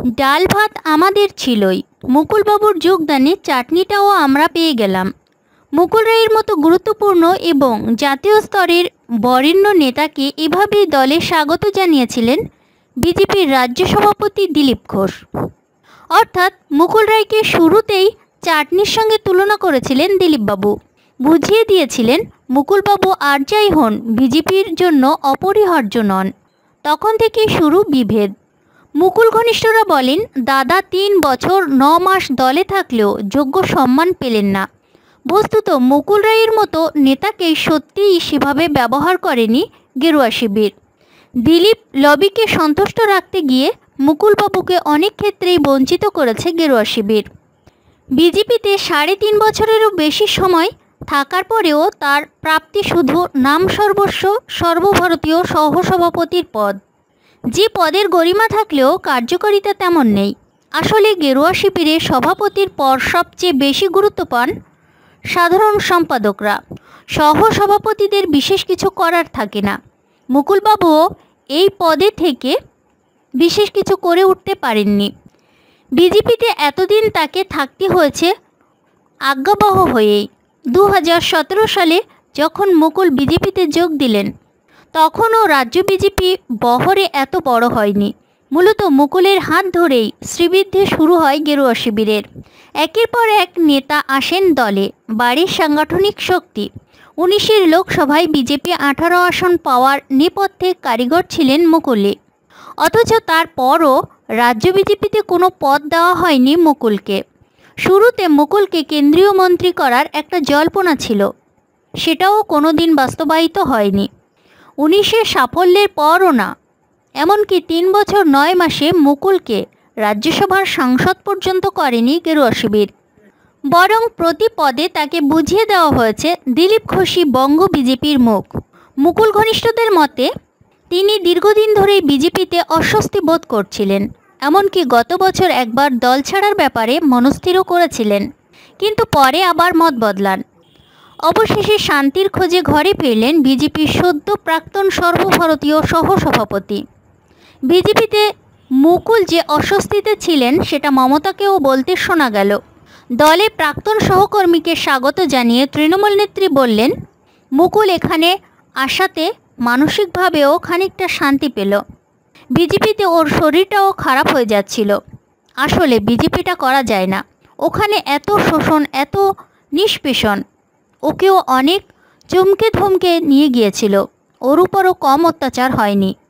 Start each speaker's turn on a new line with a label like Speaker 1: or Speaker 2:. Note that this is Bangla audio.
Speaker 1: ডাল ভাত আমাদের ছিলই, মুকুলবাবুর যোগদানে চাটনিটাও আমরা পেয়ে গেলাম। মুকুল রায়ের মতো গুরুত্বপূর্ণ এবং জাতীয় স্তরের বরেণ্য নেতাকে এভাবেই দলে স্বাগত জানিয়েছিলেন বিজেপির রাজ্য সভাপতি দিলীপ ঘোষ। অর্থাৎ মুকুল রায়কে শুরুতেই চাটনির সঙ্গে তুলনা করেছিলেন দিলীপবাবু। বুঝিয়ে দিয়েছিলেন মুকুলবাবু আর যাই হন বিজেপির জন্য অপরিহার্য নন। তখন থেকেই শুরু বিভেদ। মুকুল ঘনিষ্ঠরা বলেন, দাদা 3 বছর 9 মাস দলে থাকলেও যোগ্য সম্মান পেলেন না। বস্তুত মুকুল রায়ের মতো নেতাকে সত্যিই সেভাবে ব্যবহার করেনি গেরুয়া শিবির। দিলীপ লবিকে সন্তুষ্ট রাখতে গিয়ে মুকুলবাবুকে অনেক ক্ষেত্রেই বঞ্চিত করেছে গেরুয়া শিবির। বিজেপিতে 3.5 বছরেরও বেশি সময় থাকার পরেও তার প্রাপ্তি শুধু নাম সর্বস্ব সর্বভারতীয় সহসভাপতির পদ, যে পদের গরিমা থাকলেও কার্যকারিতা তেমন নেই। আসলে গেরুয়া শিবিরের সভাপতির পর সবচেয়ে বেশি গুরুত্ব পান সাধারণ সম্পাদকরা। সহসভাপতিদের বিশেষ কিছু করার থাকে না। মুকুলবাবুও এই পদে থেকে বিশেষ কিছু করে উঠতে পারেননি। বিজেপিতে এতদিন তাকে থাকতে হয়েছে আজ্ঞাবহ হয়েই। 2017 সালে যখন মুকুল বিজেপিতে যোগ দিলেন তখনও রাজ্য বিজেপি বহরে এত বড় হয়নি। মূলত মুকুলের হাত ধরেই শ্রীবৃদ্ধি শুরু হয় গেরুয়া শিবিরের। একের পর এক নেতা আসেন দলে, বাড়ির সাংগঠনিক শক্তি। 19 লোকসভায় বিজেপি 18 আসন পাওয়ার নেপথ্যে কারিগর ছিলেন মুকুলে। অথচ তারপরও রাজ্য বিজেপিতে কোনো পদ দেওয়া হয়নি মুকুলকে। শুরুতে মুকুলকে কেন্দ্রীয় মন্ত্রী করার একটা জল্পনা ছিল, সেটাও কোনো দিন বাস্তবায়িত হয়নি। 19 সাফল্যের পরও না, এমনকি 3 বছর 9 মাসে মুকুলকে রাজ্যসভার সাংসদ পর্যন্ত করেনি গেরুয়া শিবির। বরং প্রতি পদে তাকে বুঝিয়ে দেওয়া হয়েছে দিলীপ ঘোষই বঙ্গ বিজেপির মুখ। মুকুল ঘনিষ্ঠদের মতে তিনি দীর্ঘদিন ধরেই বিজেপিতে অস্বস্তি বোধ করছিলেন, এমনকি গত বছর একবার দল ছাড়ার ব্যাপারে মনস্থিরও করেছিলেন, কিন্তু পরে আবার মত বদলান। অবশেষে শান্তির খোঁজে ঘরে ফিরলেন বিজেপির সদ্য প্রাক্তন সর্বভারতীয় সহসভাপতি। বিজেপিতে মুকুল যে অস্বস্তিতে ছিলেন সেটা মমতাকেও বলতে শোনা গেল। দলে প্রাক্তন সহকর্মীকে স্বাগত জানিয়ে তৃণমূল নেত্রী বললেন, মুকুল এখানে আসাতে মানসিকভাবেও খানিকটা শান্তি পেল। বিজেপিতে ওর শরীরটাও খারাপ হয়ে যাচ্ছিল। আসলে বিজেপিটা করা যায় না, ওখানে এত শোষণ, এত নিষ্পেষণ। ওকেও অনেক চমকে ধমকে নিয়ে গিয়েছিল, ওর উপরও কম অত্যাচার হয়নি।